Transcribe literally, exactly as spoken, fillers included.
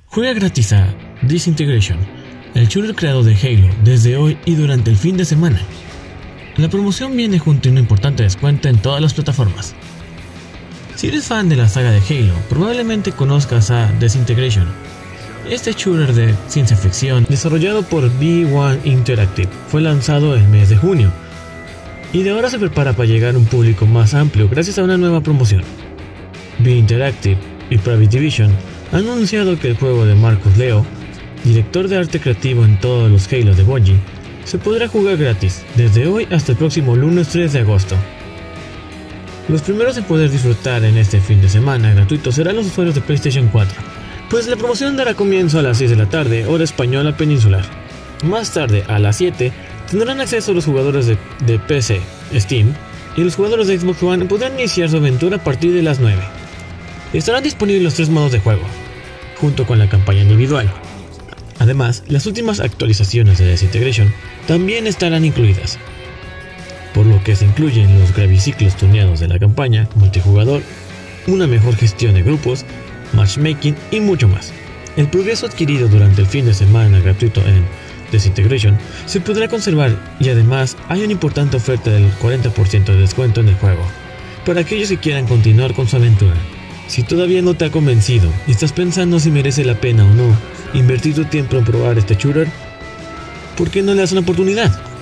Juega gratis a Disintegration, el shooter creado de Halo, desde hoy y durante el fin de semana. La promoción viene junto a un importante descuento en todas las plataformas. Si eres fan de la saga de Halo, probablemente conozcas a Disintegration. Este shooter de ciencia ficción, desarrollado por B uno Interactive, fue lanzado el mes de junio, y de ahora se prepara para llegar a un público más amplio gracias a una nueva promoción. B Interactive y Private Division han anunciado que el juego de Marcus Leo, director de arte creativo en todos los Halo de Bungie, se podrá jugar gratis desde hoy hasta el próximo lunes tres de agosto. Los primeros en poder disfrutar en este fin de semana gratuito serán los usuarios de PlayStation cuatro, pues la promoción dará comienzo a las seis de la tarde, hora española peninsular. Más tarde, a las siete, tendrán acceso los jugadores de, de P C, Steam, y los jugadores de Xbox One podrán iniciar su aventura a partir de las nueve. Estarán disponibles los tres modos de juego, junto con la campaña individual. Además, las últimas actualizaciones de Disintegration también estarán incluidas, por lo que se incluyen los graviciclos tuneados de la campaña, multijugador, una mejor gestión de grupos, matchmaking y mucho más. El progreso adquirido durante el fin de semana gratuito en Disintegration se podrá conservar, y además hay una importante oferta del cuarenta por ciento de descuento en el juego, para aquellos que quieran continuar con su aventura. Si todavía no te ha convencido y estás pensando si merece la pena o no invertir tu tiempo en probar este shooter, ¿por qué no le das una oportunidad?